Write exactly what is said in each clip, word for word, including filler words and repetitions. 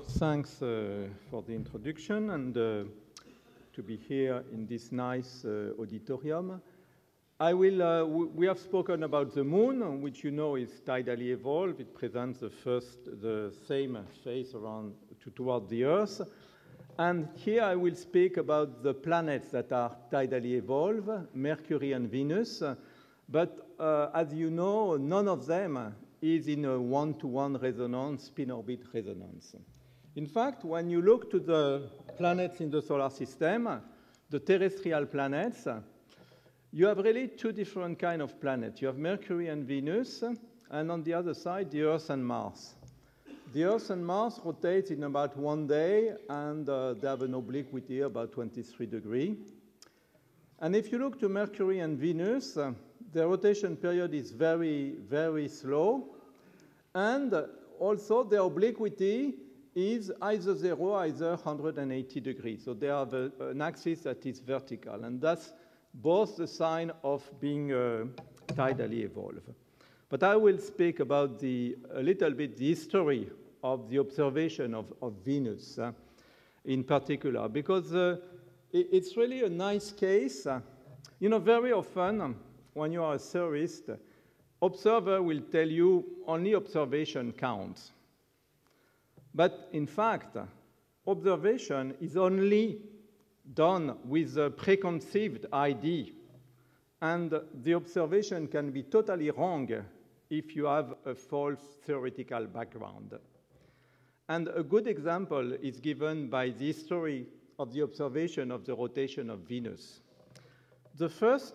thanks uh, for the introduction and uh, to be here in this nice uh, auditorium. I will, uh, we have spoken about the moon, which you know is tidally evolved. It presents the first, the same face around to, toward the Earth. And here I will speak about the planets that are tidally evolved, Mercury and Venus. But uh, as you know, none of them is in a one-to-one resonance, spin-orbit resonance. In fact, when you look to the planets in the solar system, the terrestrial planets, you have really two different kinds of planets. You have Mercury and Venus, and on the other side, the Earth and Mars. The Earth and Mars rotate in about one day, and uh, they have an obliquity about twenty-three degrees. And if you look to Mercury and Venus, uh, the rotation period is very, very slow, and also the obliquity is either zero, either one hundred eighty degrees. So they have a, an axis that is vertical, and that's both the sign of being uh, tidally evolved. But I will speak about the, a little bit the history of the observation of, of Venus uh, in particular, because uh, it, it's really a nice case. Uh, you know, very often um, when you are a theorist, observer will tell you only observation counts. But in fact, observation is only done with a preconceived idea, and the observation can be totally wrong if you have a false theoretical background. And a good example is given by the history of the observation of the rotation of Venus. The first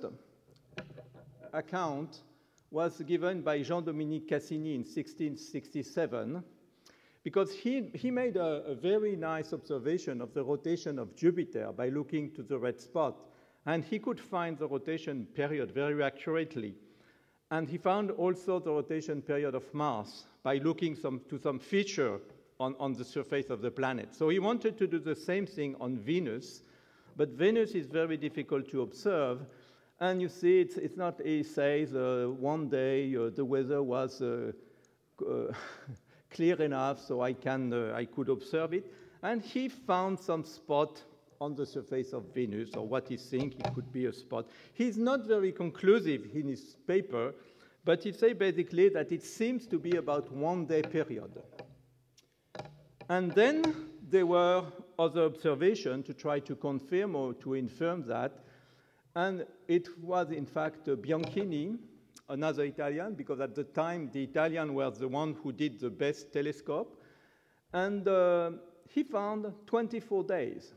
account was given by Jean-Dominique Cassini in sixteen sixty-seven, because he, he made a, a very nice observation of the rotation of Jupiter by looking to the red spot. And he could find the rotation period very accurately. And he found also the rotation period of Mars by looking some, to some feature on, on the surface of the planet. So he wanted to do the same thing on Venus, but Venus is very difficult to observe. And you see, it's, it's not, he says, uh, one day uh, the weather was uh, uh, clear enough so I, can, uh, I could observe it. And he found some spot on the surface of Venus, or what he thinks it could be a spot. He's not very conclusive in his paper, but he says basically that it seems to be about one day period. And then there were other observations to try to confirm or to infirm that. And it was, in fact, uh, Bianchini, another Italian, because at the time the Italian was the one who did the best telescope, and uh, he found twenty-four days.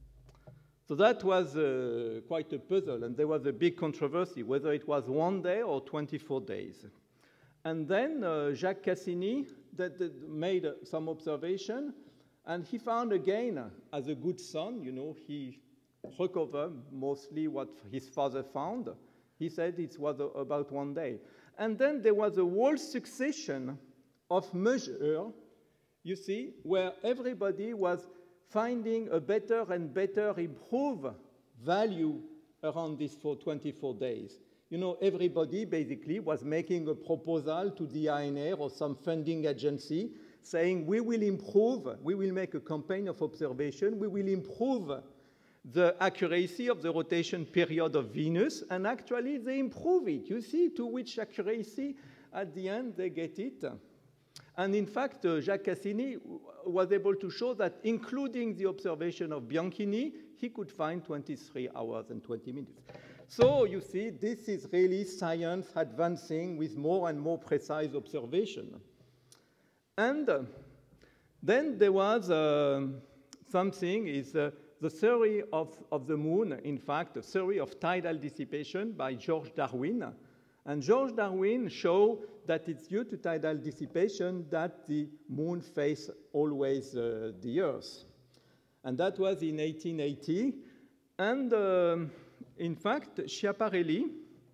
So that was uh, quite a puzzle, and there was a big controversy whether it was one day or twenty-four days. And then uh, Jacques Cassini that, that made uh, some observation, and he found again, uh, as a good son, you know, he recovered mostly what his father found. He said it was a, about one day. And then there was a whole succession of measures, you see, where everybody was finding a better and better improved value around this for twenty-four days. You know, everybody basically was making a proposal to the I N R or some funding agency saying, we will improve, we will make a campaign of observation, we will improve the accuracy of the rotation period of Venus, and actually they improve it. You see to which accuracy at the end they get it. And in fact, uh, Jacques Cassini was able to show that including the observation of Bianchini, he could find twenty-three hours and twenty minutes. So you see, this is really science advancing with more and more precise observation. And uh, then there was uh, something is uh, the theory of, of the moon, in fact, the theory of tidal dissipation by George Darwin. And George Darwin showed that it's due to tidal dissipation that the moon faces always uh, the Earth. And that was in eighteen eighty. And um, in fact, Schiaparelli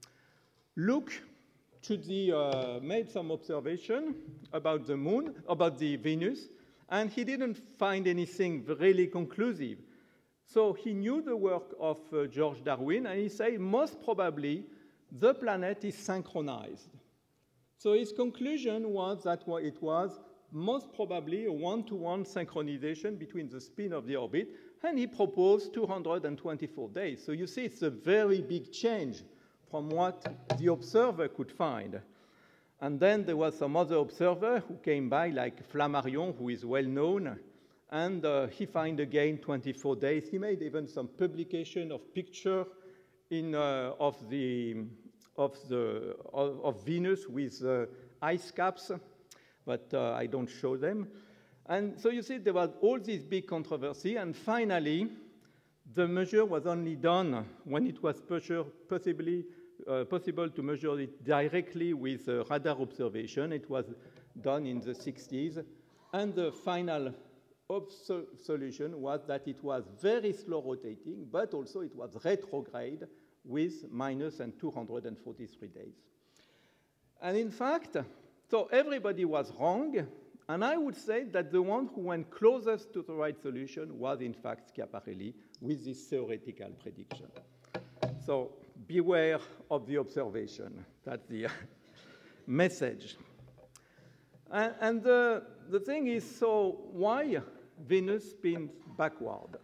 looked to the, uh, made some observation about the moon, about the Venus, and he didn't find anything really conclusive. So he knew the work of uh, George Darwin, and he said most probably the planet is synchronized. So his conclusion was that it was most probably a one-to-one synchronization between the spin of the orbit, and he proposed two hundred twenty-four days. So you see, it's a very big change from what the observer could find. And then there was some other observer who came by, like Flammarion, who is well known, and uh, he found again twenty-four days. He made even some publication of picture in, uh, of, the, of, the, of, of Venus with uh, ice caps, but uh, I don't show them. And so you see there was all this big controversy, and finally, the measure was only done when it was possibly uh, possible to measure it directly with uh, radar observation. It was done in the sixties, and the final solution was that it was very slow rotating, but also it was retrograde with minus and two hundred forty-three days. And in fact, so everybody was wrong, and I would say that the one who went closest to the right solution was, in fact, Schiaparelli with this theoretical prediction. So beware of the observation. That's the message. And, and the, the thing is, so why Venus spins backward?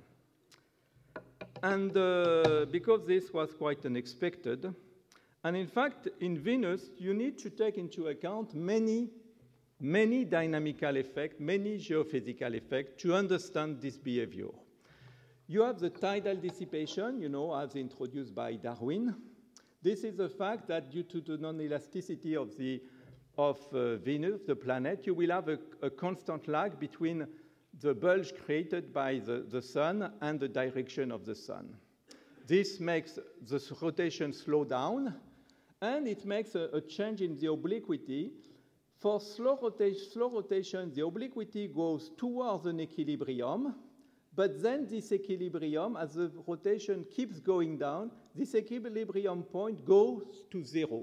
And uh, because this was quite unexpected, and in fact, in Venus, you need to take into account many, many dynamical effects, many geophysical effects to understand this behavior. You have the tidal dissipation, you know, as introduced by Darwin. This is the fact that due to the non-elasticity of, the, of uh, Venus, the planet, you will have a, a constant lag between the bulge created by the, the sun and the direction of the sun. This makes the rotation slow down, and it makes a, a change in the obliquity. For slow, rota slow rotation, the obliquity goes towards an equilibrium, but then this equilibrium, as the rotation keeps going down, this equilibrium point goes to zero.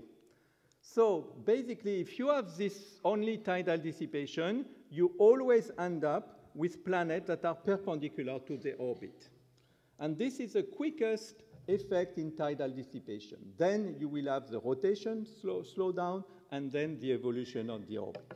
So basically, if you have this only tidal dissipation, you always end up with planets that are perpendicular to the orbit. And this is the quickest effect in tidal dissipation. Then you will have the rotation slow, slow down, and then the evolution of the orbit.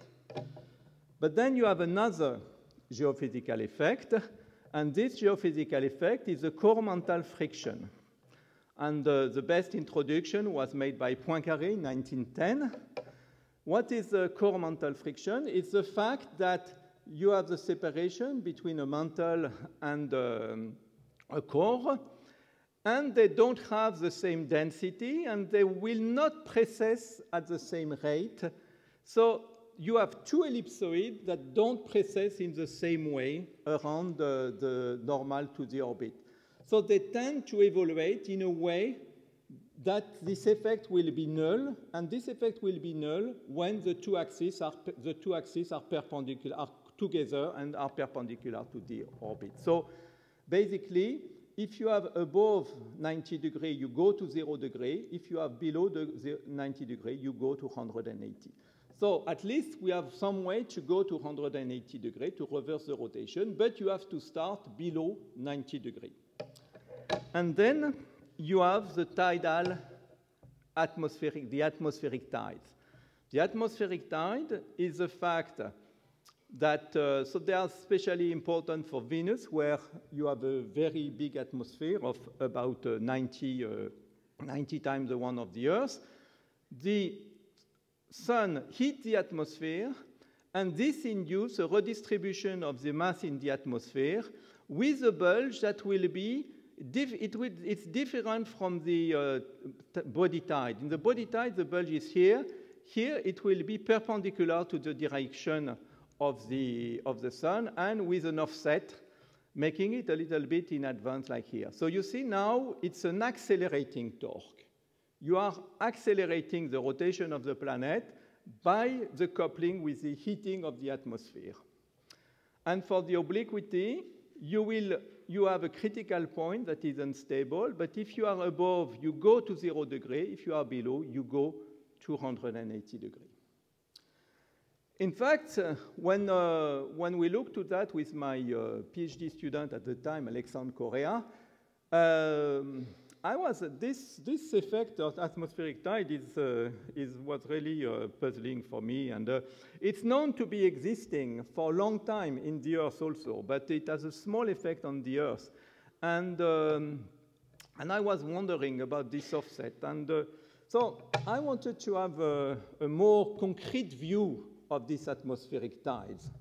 But then you have another geophysical effect, and this geophysical effect is the Coromantale friction. And uh, the best introduction was made by Poincaré in nineteen ten. What is the Coromantale friction? It's the fact that you have the separation between a mantle and um, a core, and they don't have the same density, and they will not precess at the same rate. So you have two ellipsoids that don't precess in the same way around the, the normal to the orbit. So they tend to evaluate in a way that this effect will be null, and this effect will be null when the two axes are, the two axes are perpendicular, are together and are perpendicular to the orbit. So basically, if you have above ninety degree, you go to zero degree. If you have below the ninety degree, you go to one hundred eighty. So at least we have some way to go to one hundred eighty degree to reverse the rotation, but you have to start below ninety degree. And then you have the tidal atmospheric, the atmospheric tides. The atmospheric tide is a fact that, uh, so they are especially important for Venus, where you have a very big atmosphere of about uh, ninety, uh, ninety times the one of the Earth. The sun heats the atmosphere, and this induces a redistribution of the mass in the atmosphere with a bulge that will be, diff it will, it's different from the uh, body tide. In the body tide, the bulge is here. Here, it will be perpendicular to the direction of the, of the sun, and with an offset, making it a little bit in advance like here. So you see now it's an accelerating torque. You are accelerating the rotation of the planet by the coupling with the heating of the atmosphere. And for the obliquity, you, will, you have a critical point that is unstable, but if you are above, you go to zero degree. If you are below, you go to one hundred eighty degree. In fact, uh, when, uh, when we looked to that with my uh, PhD student at the time, Alexandre Correa, um, I was, uh, this, this effect of atmospheric tide is, uh, is was really uh, puzzling for me. And uh, it's known to be existing for a long time in the Earth also, but it has a small effect on the Earth. And, um, and I was wondering about this offset. And uh, so I wanted to have a, a more concrete view of these atmospheric tides.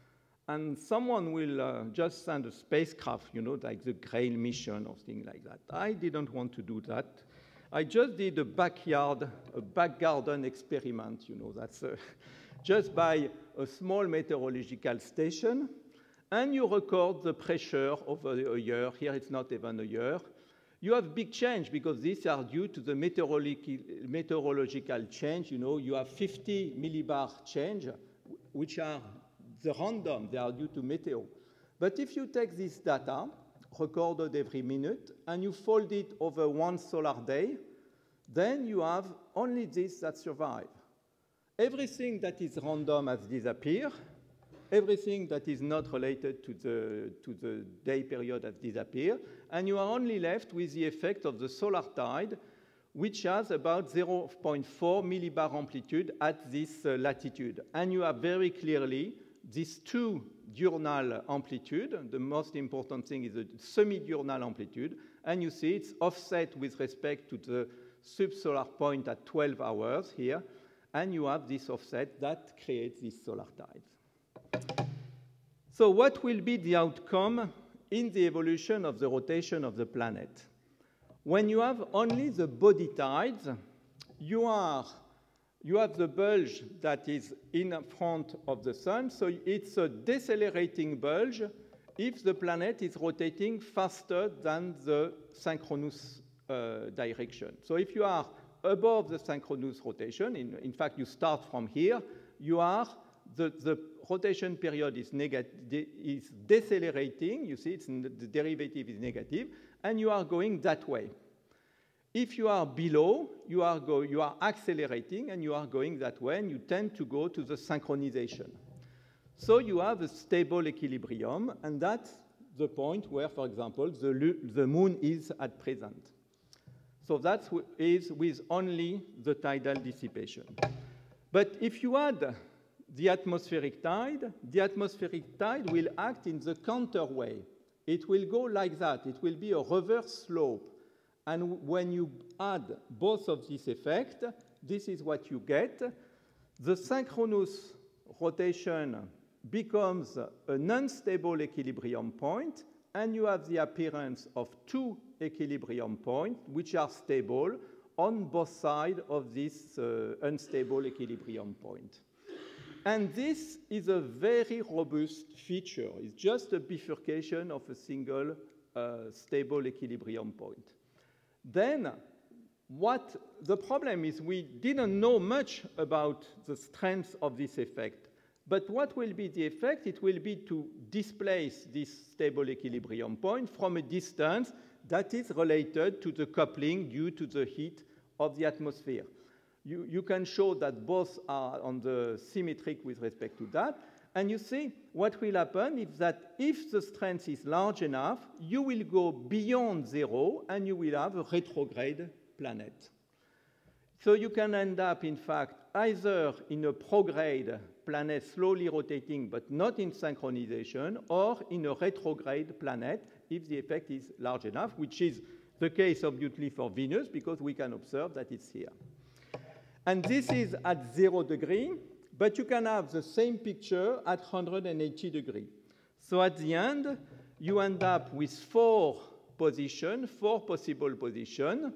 And someone will uh, just send a spacecraft, you know, like the Grail mission or things like that. I didn't want to do that. I just did a backyard, a back garden experiment, you know, that's uh, just by a small meteorological station, and you record the pressure over a year. Here it's not even a year. You have big change because these are due to the meteorological, meteorological change. You know, you have fifty millibar change, which are the random, they are due to meteor. But if you take this data, recorded every minute, and you fold it over one solar day, then you have only this that survive. Everything that is random has disappeared. Everything that is not related to the, to the day period has disappeared. And you are only left with the effect of the solar tide, which has about zero point four millibar amplitude at this uh, latitude. And you have very clearly these two diurnal amplitude. The most important thing is the semi-diurnal amplitude. And you see it's offset with respect to the subsolar point at twelve hours here. And you have this offset that creates these solar tides. So what will be the outcome in the evolution of the rotation of the planet? When you have only the body tides, you are You have the bulge that is in front of the sun, so it's a decelerating bulge if the planet is rotating faster than the synchronous uh, direction. So if you are above the synchronous rotation, in, in fact you start from here, you are, the, the rotation period is, de is decelerating, you see it's, the derivative is negative, and you are going that way. If you are below, you are, go, you are accelerating and you are going that way, and you tend to go to the synchronization. So you have a stable equilibrium, and that's the point where, for example, the, the moon is at present. So that is with only the tidal dissipation. But if you add the atmospheric tide, the atmospheric tide will act in the counter way. It will go like that. It will be a reverse slope. And when you add both of these effects, this is what you get. The synchronous rotation becomes an unstable equilibrium point, and you have the appearance of two equilibrium points, which are stable on both sides of this uh, unstable equilibrium point. And this is a very robust feature. It's just a bifurcation of a single uh, stable equilibrium point. Then, what the problem is, we didn't know much about the strength of this effect. But what will be the effect? It will be to displace this stable equilibrium point from a distance that is related to the coupling due to the heat of the atmosphere. You, you can show that both are on the symmetric with respect to that. And you see, what will happen is that if the strength is large enough, you will go beyond zero, and you will have a retrograde planet. So you can end up, in fact, either in a prograde planet slowly rotating, but not in synchronization, or in a retrograde planet if the effect is large enough, which is the case, obviously, for Venus, because we can observe that it's here. And this is at zero degree. But you can have the same picture at one hundred eighty degrees. So at the end, you end up with four positions, four possible positions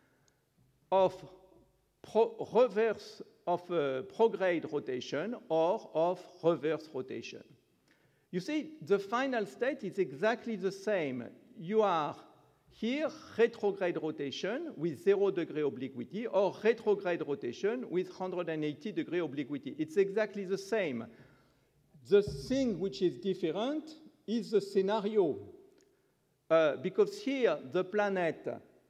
of pro reverse of uh, prograde rotation or of reverse rotation. You see, the final state is exactly the same. You are here, retrograde rotation with zero degree obliquity, or retrograde rotation with one hundred eighty degree obliquity. It's exactly the same. The thing which is different is the scenario. Uh, because here, the planet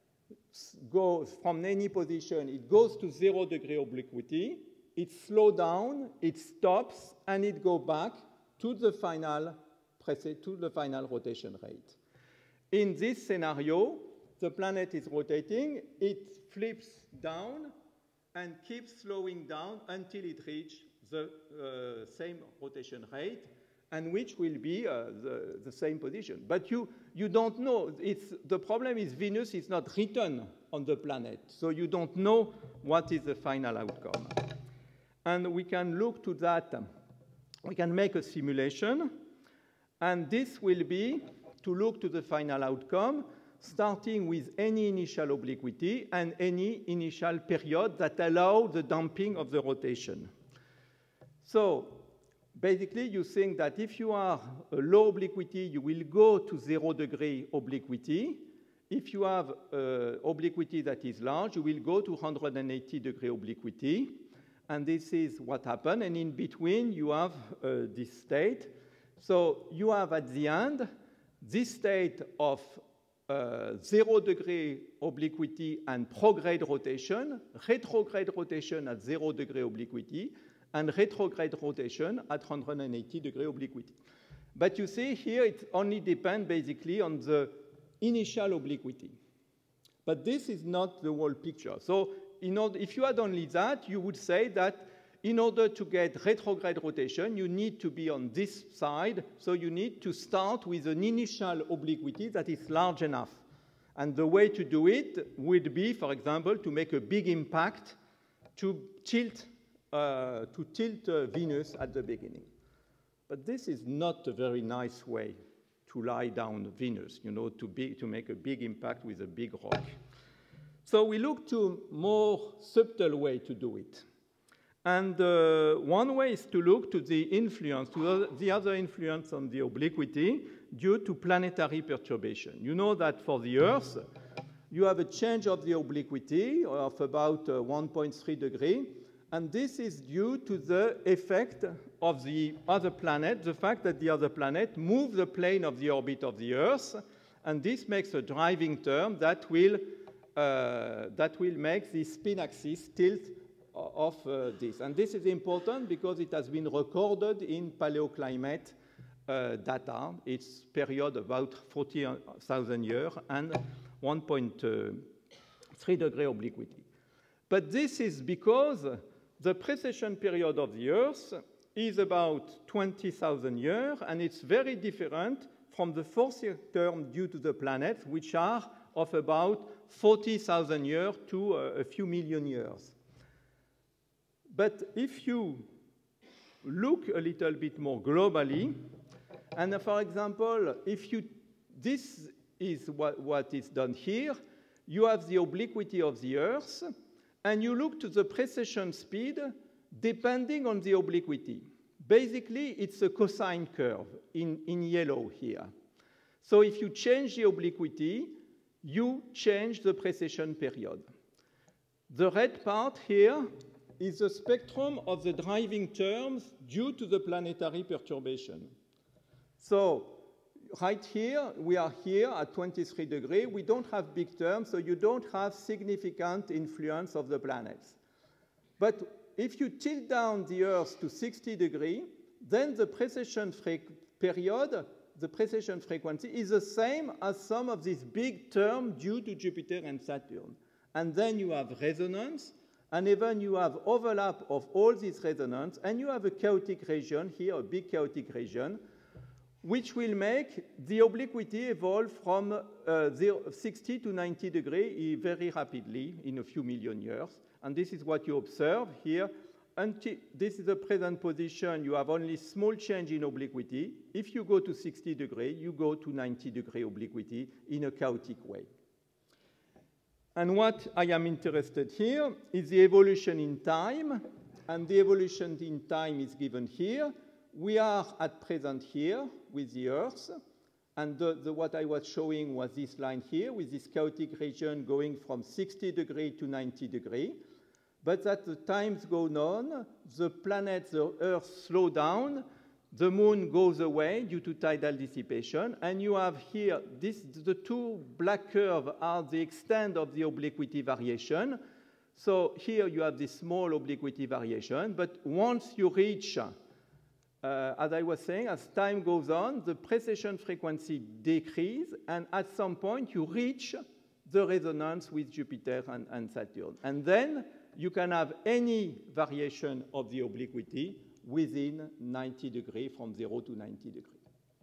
goes from any position, it goes to zero degree obliquity, it slows down, it stops, and it goes back to the final, to the final rotation rate. In this scenario, the planet is rotating, it flips down and keeps slowing down until it reaches the uh, same rotation rate, and which will be uh, the, the same position. But you, you don't know. It's, the problem is Venus is not written on the planet, so you don't know what is the final outcome. And we can look to that. We can make a simulation, and this will be to look to the final outcome, starting with any initial obliquity and any initial period that allow the damping of the rotation. So basically, you think that if you are a low obliquity, you will go to zero degree obliquity. If you have uh, obliquity that is large, you will go to one hundred eighty degree obliquity. And this is what happened. And in between, you have uh, this state. So you have at the end this state of uh, zero degree obliquity and prograde rotation, retrograde rotation at zero degree obliquity, and retrograde rotation at one hundred eighty degree obliquity. But you see here, it only depends basically on the initial obliquity. But this is not the whole picture. So in order, if you had only that, you would say that in order to get retrograde rotation, you need to be on this side. So you need to start with an initial obliquity that is large enough. And the way to do it would be, for example, to make a big impact to tilt Uh, to tilt uh, Venus at the beginning. But this is not a very nice way to lie down Venus, you know, to, be, to make a big impact with a big rock. So we look to more subtle way to do it. And uh, one way is to look to the influence, to the other influence on the obliquity due to planetary perturbation. You know that for the Earth, you have a change of the obliquity of about uh, one point three degree. And this is due to the effect of the other planet, the fact that the other planet moves the plane of the orbit of the Earth, and this makes a driving term that will, uh, that will make the spin axis tilt of uh, this. And this is important because it has been recorded in paleoclimate uh, data. It's period about forty thousand years and one point three degree obliquity. But this is because the precession period of the Earth is about twenty thousand years, and it's very different from the fourth term due to the planets, which are of about forty thousand years to uh, a few million years. But if you look a little bit more globally, and uh, for example, if you, this is what, what is done here, you have the obliquity of the Earth, and you look to the precession speed depending on the obliquity. Basically, it's a cosine curve in, in yellow here. So if you change the obliquity, you change the precession period. The red part here is the spectrum of the driving terms due to the planetary perturbation. So right here, we are here at twenty-three degrees. We don't have big terms, so you don't have significant influence of the planets. But if you tilt down the Earth to sixty degrees, then the precession period, the precession frequency is the same as some of these big terms due to Jupiter and Saturn. And then you have resonance, and even you have overlap of all these resonance, and you have a chaotic region here, a big chaotic region, which will make the obliquity evolve from uh, sixty to ninety degrees very rapidly in a few million years. And this is what you observe here. Until this is the present position, you have only small change in obliquity. If you go to sixty degrees, you go to ninety degree obliquity in a chaotic way. And what I am interested here is the evolution in time. And the evolution in time is given here. We are at present here with the Earth, and the, the, what I was showing was this line here with this chaotic region going from sixty degrees to ninety degrees. But as the times go on, the planet, the Earth slow down, the moon goes away due to tidal dissipation, and you have here, this, the two black curves are the extent of the obliquity variation. So here you have this small obliquity variation, but once you reach Uh, as I was saying, as time goes on, the precession frequency decreases, and at some point you reach the resonance with Jupiter and, and Saturn. And then you can have any variation of the obliquity within ninety degrees, from zero to ninety degrees.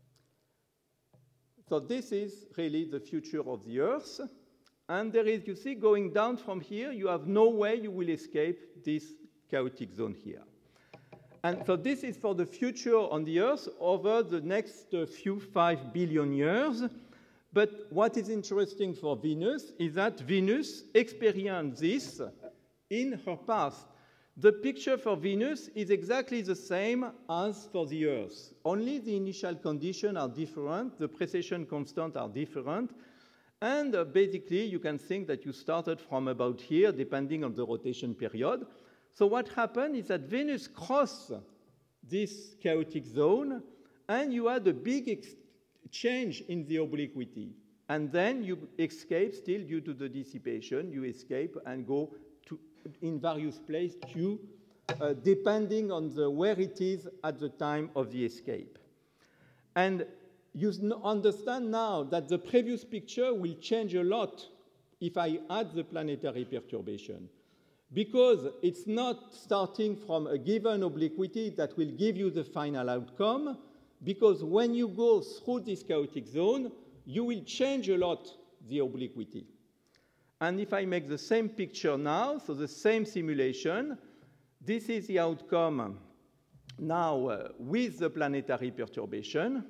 So this is really the future of the Earth. And there is, you see, going down from here, you have no way you will escape this chaotic zone here. And so this is for the future on the Earth over the next uh, few five billion years. But what is interesting for Venus is that Venus experienced this in her past. The picture for Venus is exactly the same as for the Earth. Only the initial conditions are different, the precession constants are different, and uh, basically you can think that you started from about here, depending on the rotation period. So what happened is that Venus crossed this chaotic zone, and you had a big change in the obliquity. And then you escape still due to the dissipation, you escape and go to, in various places to, uh, depending on the, where it is at the time of the escape. And you understand now that the previous picture will change a lot if I add the planetary perturbation, because it's not starting from a given obliquity that will give you the final outcome, because when you go through this chaotic zone, you will change a lot the obliquity. And if I make the same picture now, so the same simulation, this is the outcome now uh, with the planetary perturbation.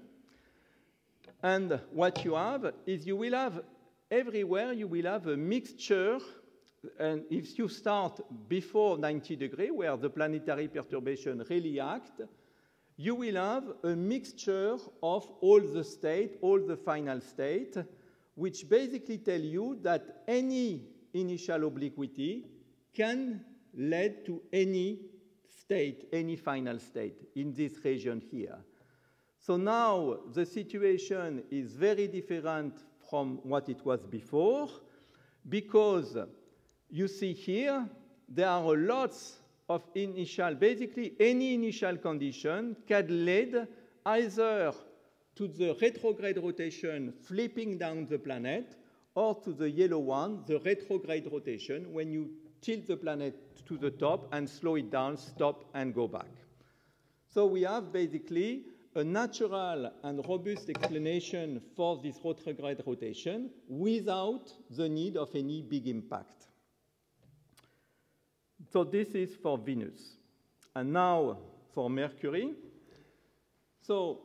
And what you have is you will have, everywhere you will have a mixture. And if you start before ninety degrees, where the planetary perturbation really act, you will have a mixture of all the state, all the final state, which basically tell you that any initial obliquity can lead to any state, any final state in this region here. So now the situation is very different from what it was before, because you see here, there are lots of initial, basically any initial condition can lead either to the retrograde rotation flipping down the planet, or to the yellow one, the retrograde rotation, when you tilt the planet to the top and slow it down, stop and go back. So we have basically a natural and robust explanation for this retrograde rotation without the need of any big impact. So this is for Venus. And now for Mercury. So,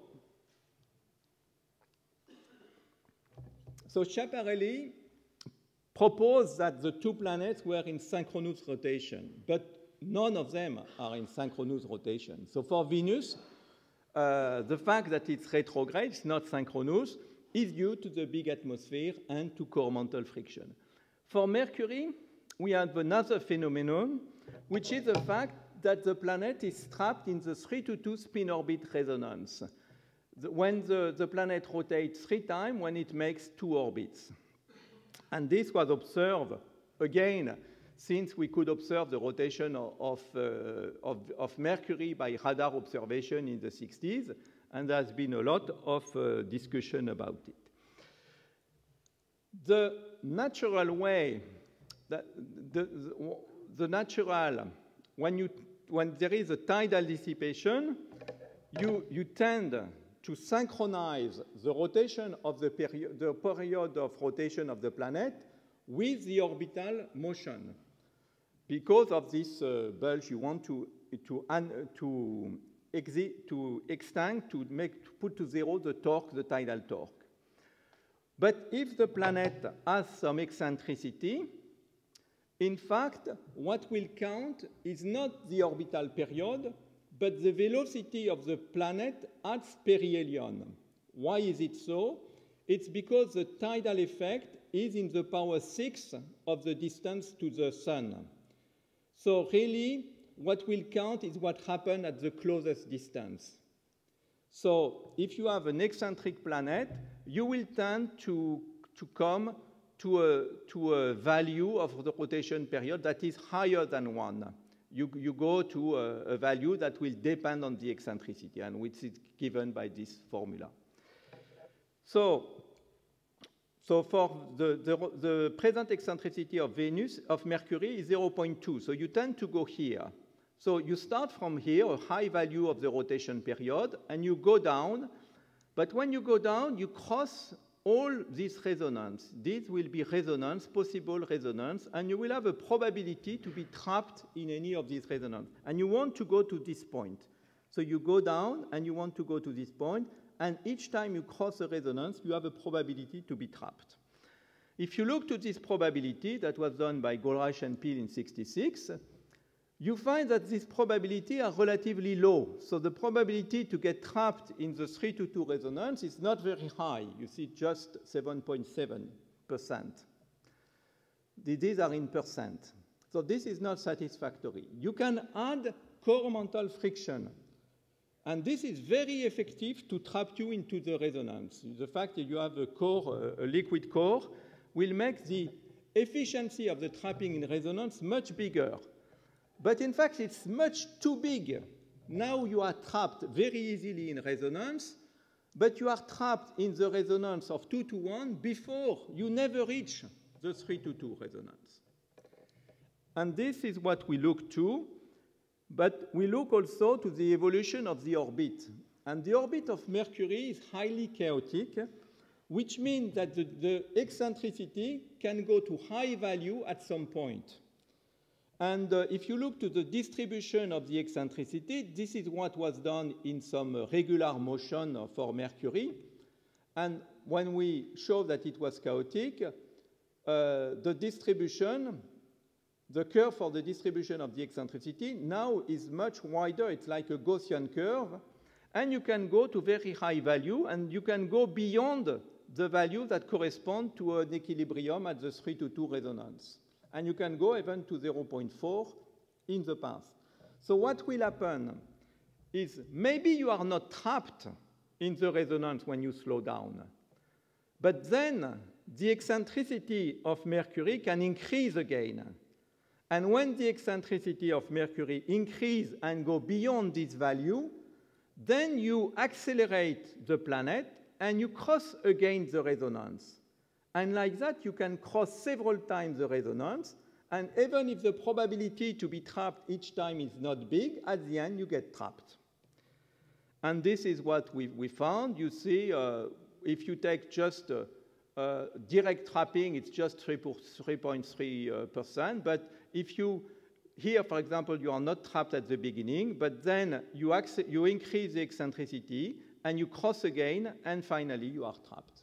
so Schiaparelli proposed that the two planets were in synchronous rotation, but none of them are in synchronous rotation. So for Venus, uh, the fact that it's retrograde, it's not synchronous, is due to the big atmosphere and to core mantle friction. For Mercury, we have another phenomenon, which is the fact that the planet is trapped in the three to two spin-orbit resonance. The, when the, the planet rotates three times, when it makes two orbits. And this was observed, again, since we could observe the rotation of, of, uh, of, of Mercury by radar observation in the sixties, and there's been a lot of uh, discussion about it. The natural way that the, the, the natural, when, you, when there is a tidal dissipation, you, you tend to synchronize the rotation of the period, the period of rotation of the planet with the orbital motion. Because of this uh, bulge, you want to, to, uh, to, exit, to extend, to, make, to put to zero the torque, the tidal torque. But if the planet has some eccentricity, in fact, what will count is not the orbital period, but the velocity of the planet at perihelion. Why is it so? It's because the tidal effect is in the power six of the distance to the sun. So really, what will count is what happened at the closest distance. So if you have an eccentric planet, you will tend to, to come to a, to a value of the rotation period that is higher than one. You, you go to a, a value that will depend on the eccentricity, and which is given by this formula. So So for the, the, the present eccentricity of Venus, of Mercury is zero point two. So you tend to go here. So you start from here, a high value of the rotation period, and you go down. But when you go down, you cross all this resonance. This will be resonance, possible resonance, and you will have a probability to be trapped in any of these resonances. And you want to go to this point. So you go down, and you want to go to this point, and each time you cross a resonance, you have a probability to be trapped. If you look to this probability that was done by Goldreich and Peel in sixty-six, you find that these probabilities are relatively low. So the probability to get trapped in the three to two resonance is not very high. You see just seven point seven percent. These are in percent. So this is not satisfactory. You can add core mantle friction. And this is very effective to trap you into the resonance. The fact that you have a core, a liquid core, will make the efficiency of the trapping in resonance much bigger. But in fact, it's much too big. Now you are trapped very easily in resonance, but you are trapped in the resonance of two to one before you never reach the three to two resonance. And this is what we look to. But we look also to the evolution of the orbit. And the orbit of Mercury is highly chaotic, which means that the, the eccentricity can go to high value at some point. And uh, if you look to the distribution of the eccentricity, this is what was done in some uh, regular motion uh, for Mercury. And when we show that it was chaotic, uh, the distribution, the curve for the distribution of the eccentricity now is much wider. It's like a Gaussian curve. And you can go to very high value, and you can go beyond the value that correspond to an equilibrium at the three to two resonance. And you can go even to zero point four in the past. So what will happen is maybe you are not trapped in the resonance when you slow down. But then the eccentricity of Mercury can increase again. And when the eccentricity of Mercury increase and go beyond this value, then you accelerate the planet and you cross again the resonance. And like that, you can cross several times the resonance. And even if the probability to be trapped each time is not big, at the end, you get trapped. And this is what we, we found. You see, uh, if you take just uh, uh, direct trapping, it's just three point three percent. But if you, here, for example, you are not trapped at the beginning, but then you, you increase the eccentricity, and you cross again, and finally you are trapped.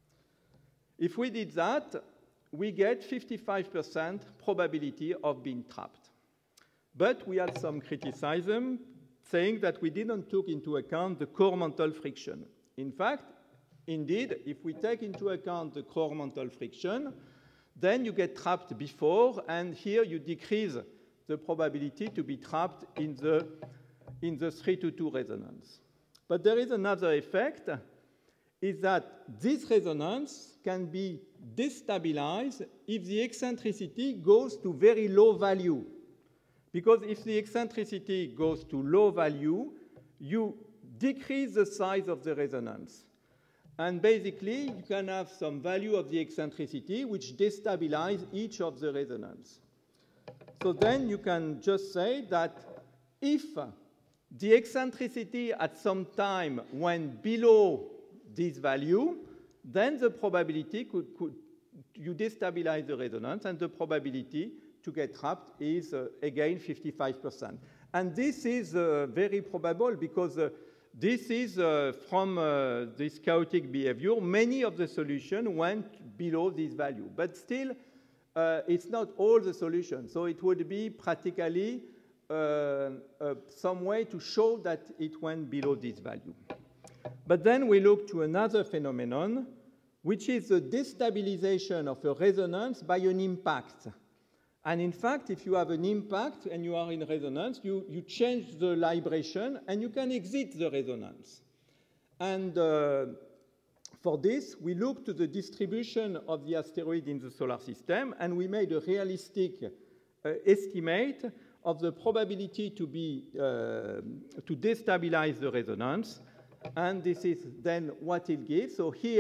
If we did that, we get fifty-five percent probability of being trapped. But we had some criticism saying that we didn't take into account the core mantle friction. In fact, indeed, if we take into account the core mantle friction, then you get trapped before, and here you decrease the probability to be trapped in the, in the three to two resonance. But there is another effect, is that this resonance can be destabilized if the eccentricity goes to very low value. Because if the eccentricity goes to low value, you decrease the size of the resonance. And basically, you can have some value of the eccentricity which destabilize each of the resonance. So then you can just say that if the eccentricity at some time went below this value, then the probability could, could you destabilize the resonance, and the probability to get trapped is, uh, again, fifty-five percent. And this is uh, very probable because uh, this is uh, from uh, this chaotic behavior. Many of the solutions went below this value. But still, uh, it's not all the solutions. So it would be practically uh, uh, some way to show that it went below this value. But then we look to another phenomenon, which is the destabilization of a resonance by an impact. And in fact, if you have an impact and you are in resonance, you, you change the libration and you can exit the resonance. And uh, for this, we look to the distribution of the asteroid in the solar system, and we made a realistic uh, estimate of the probability to, be, uh, to destabilize the resonance. And this is then what it gives. So here,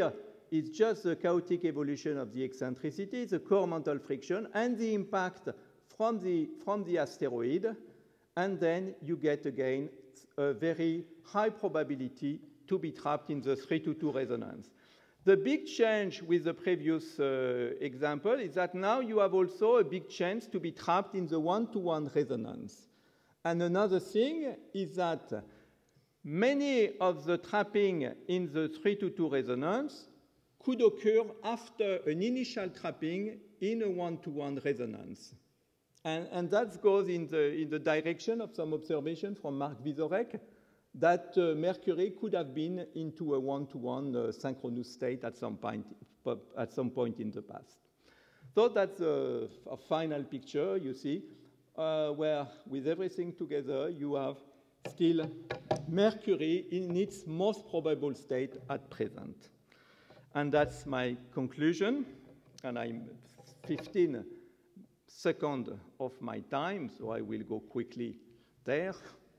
is just the chaotic evolution of the eccentricity, the core mantle friction, and the impact from the, from the asteroid, and then you get again a very high probability to be trapped in the three to two resonance. The big change with the previous uh, example is that now you have also a big chance to be trapped in the one-to-one resonance. And another thing is that many of the trapping in the three to two resonance could occur after an initial trapping in a one-to-one resonance. And, and that goes in the, in the direction of some observation from Mark Vizorek that uh, Mercury could have been into a one-to-one uh, synchronous state at some, point, at some point in the past. So that's a, a final picture, you see, uh, where with everything together, you have still Mercury in its most probable state at present. And that's my conclusion, and I'm fifteen seconds of my time, so I will go quickly there.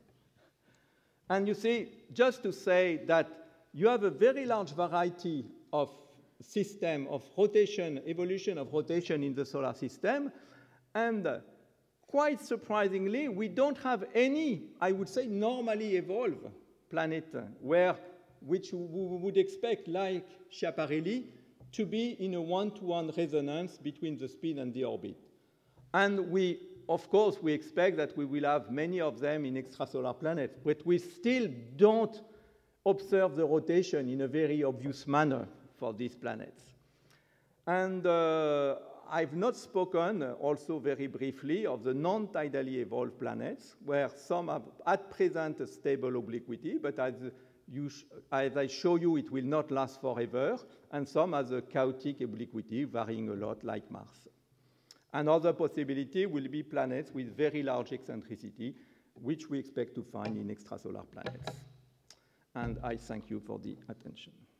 And you see, just to say that you have a very large variety of system of rotation, evolution of rotation in the solar system, and uh, quite surprisingly, we don't have any, I would say, normally evolved planet where, which we would expect, like Schiaparelli, to be in a one-to-one resonance between the spin and the orbit. And we, of course, we expect that we will have many of them in extrasolar planets, but we still don't observe the rotation in a very obvious manner for these planets. And uh, I've not spoken, uh, also very briefly, of the non-tidally evolved planets, where some have at present a stable obliquity, but as, you sh as I show you, it will not last forever, and some has a chaotic obliquity, varying a lot, like Mars. Another possibility will be planets with very large eccentricity, which we expect to find in extrasolar planets. And I thank you for the attention.